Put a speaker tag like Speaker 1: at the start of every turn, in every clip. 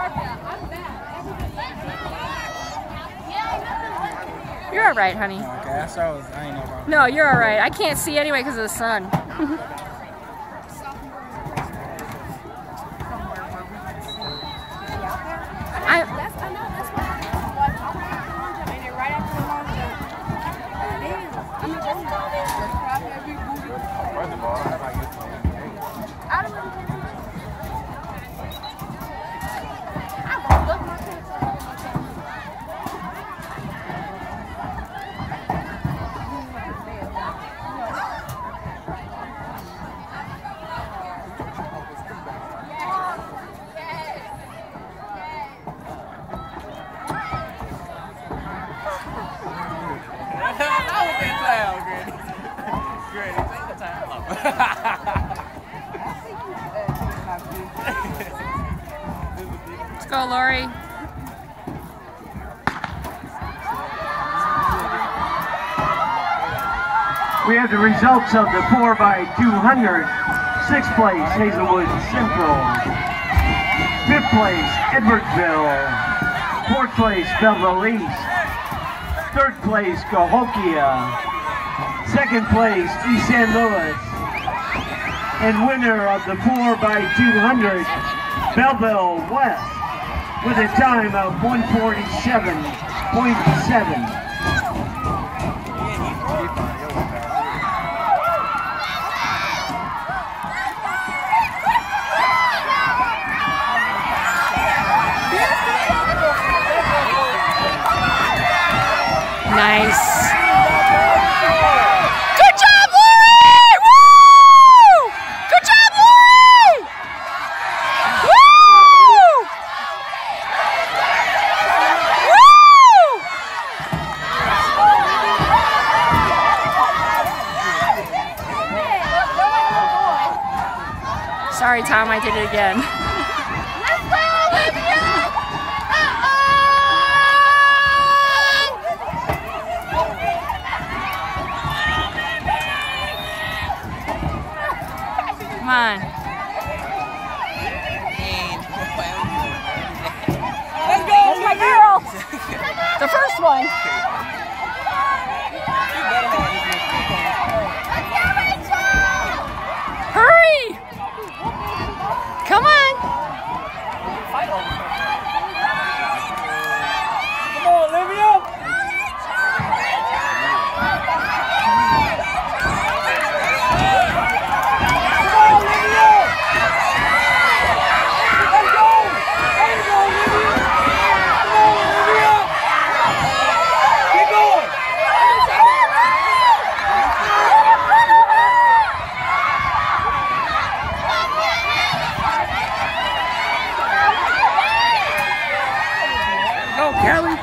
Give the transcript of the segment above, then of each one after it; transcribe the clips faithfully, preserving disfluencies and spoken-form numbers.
Speaker 1: You're all right, honey.
Speaker 2: Okay, that's all. I ain't know about.
Speaker 1: No, you're all right. I can't see anyway because of the sun. I. Let's go, Lori.
Speaker 3: We have the results of the four by two hundred. Sixth place, Hazelwood Central. Fifth place, Edwardsville. Fourth place, Belleville East. Third place, Cahokia. Second place, East Saint Louis. And winner of the four by two hundred, Belleville West, with a time of one forty-seven point seven.
Speaker 1: Nice. Good job, Lori! Woo! Good job, Lori! Woo! Woo! Sorry, Tom, I did it again. Come on. Let's go! That's my girl! The first one. Hurry! Come on!
Speaker 2: Come on, Olivia! Go, Kelly!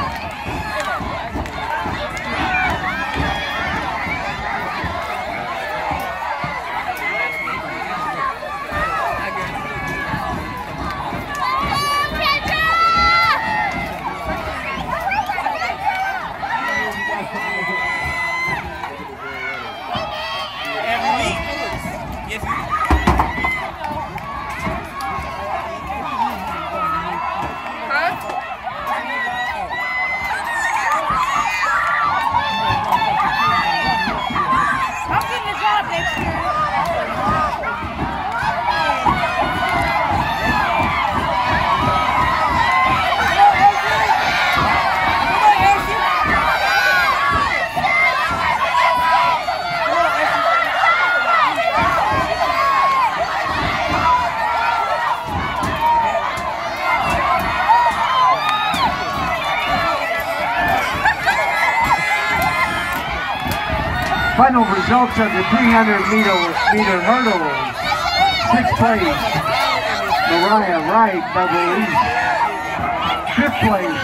Speaker 3: Final results of the three hundred meter, meter hurdles. Sixth place, Mariah Wright, Belleville East. Fifth place,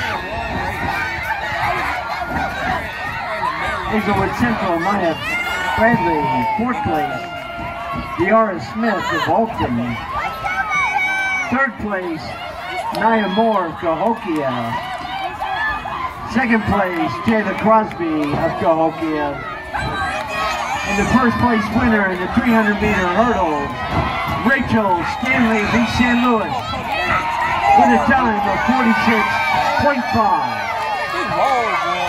Speaker 3: Hazelwood Central, Maya Bradley. Fourth place, Deara Smith of Alton. Third place, Nia Moore of Cahokia. Second place, Jayla Crosby of Cahokia. And the first place winner in the three hundred meter hurdles, Rachel Stanley of East Saint Louis. with a time of forty-six point five.
Speaker 2: He's low, boy.